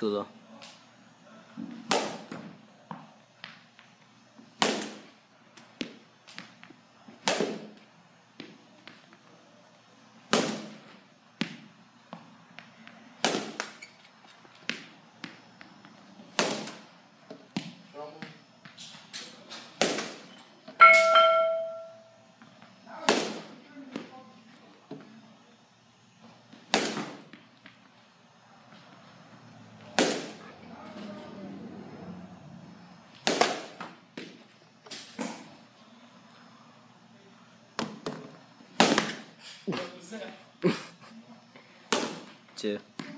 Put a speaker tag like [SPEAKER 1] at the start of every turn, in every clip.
[SPEAKER 1] to though. Two.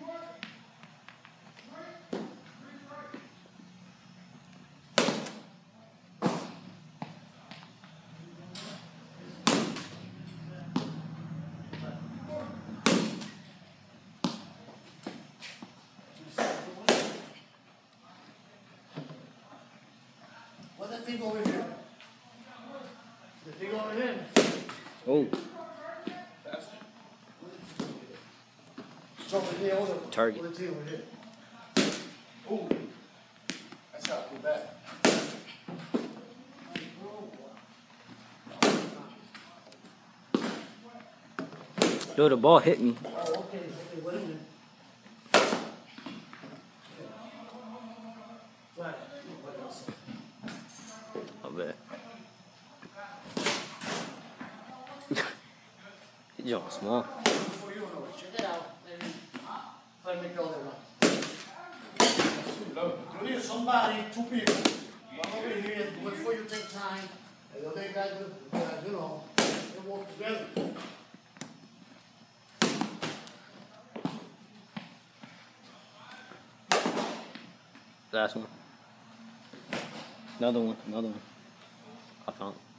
[SPEAKER 2] What's that thing over here? The thing over here.
[SPEAKER 1] Oh.
[SPEAKER 2] It's over here.
[SPEAKER 1] Target.
[SPEAKER 2] What's the thing over here? Oh, that's how I go back.
[SPEAKER 1] Yo, the ball hit me.
[SPEAKER 2] Oh, okay. Okay, wait a minute. Right.
[SPEAKER 1] I bet. You're small.
[SPEAKER 2] Before you know it, check it out. And try to make all that one. You need somebody, two people. One over here, do it for you, take time. And the other guy, you know, they work together.
[SPEAKER 1] Last one. Another one. I found it.